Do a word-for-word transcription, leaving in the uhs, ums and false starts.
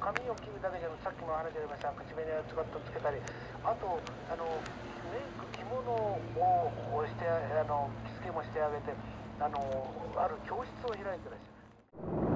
髪を切るだけじゃなく、さっきも話ありました口紅を使ってつけたり、あとあのメイク着物をこうしてあの着付けもしてあげて、あのある教室を開いてらっしゃる。